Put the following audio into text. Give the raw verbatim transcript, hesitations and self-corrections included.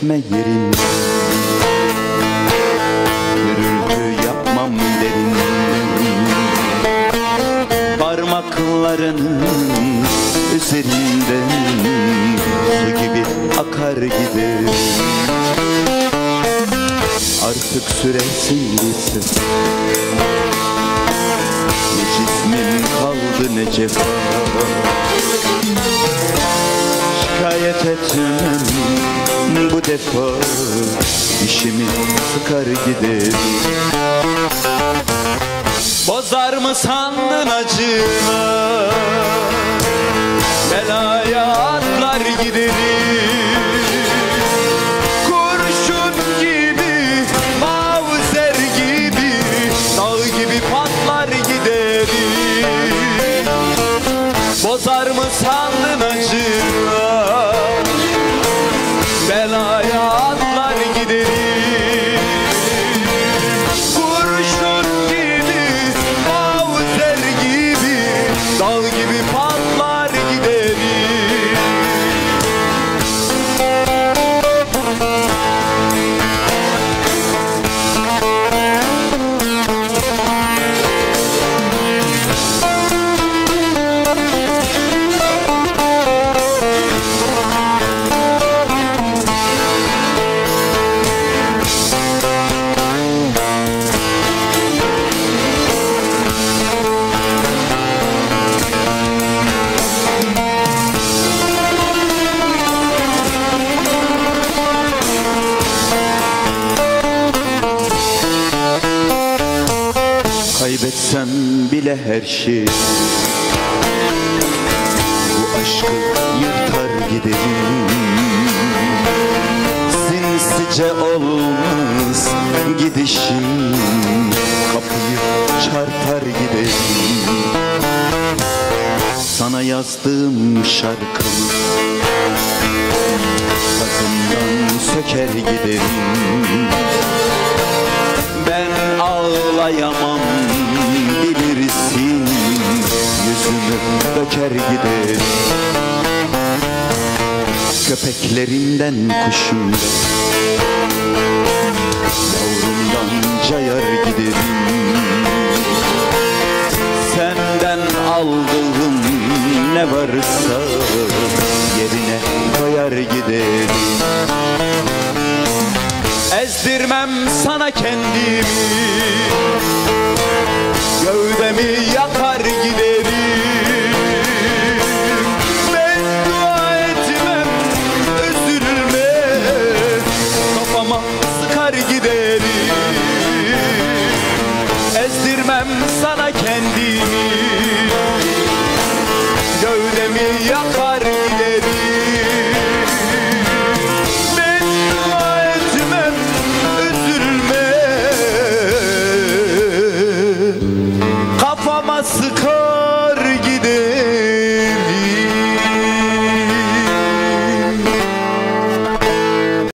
çekme yerin, gürültü yapmam derin. Parmaklarının üzerinden su gibi akar gider. Artık süresin gitsin, ne cismin kaldı ne cefa. Şikayet etmem bu defa, dişimi sıkar gider. Bozar mı sandın acına, belaya atlar giderim. Kurşun gibi, mavzer gibi, dağ gibi patlar giderim. Bozar mı sandın acına, belaya atlar giderim. Kurşun gibi, mavzer gibi, dağ gibi patlar giderim. Kaybetsem bile her şey, bu aşkı yırtar giderim. Sinsice olmaz gidişim, kapıyı çarpar giderim. Sana yazdığım şarkı sazından söker giderim. Ben ağlayamam bilirsin, yüzümü döker giderim. Köpeklerinden kuşum, yavrumdan cayar giderim. Senden aldığım ne varsa yerine koyar giderim. Ezdirmem sana kendimi, gövdemi yakar giderim.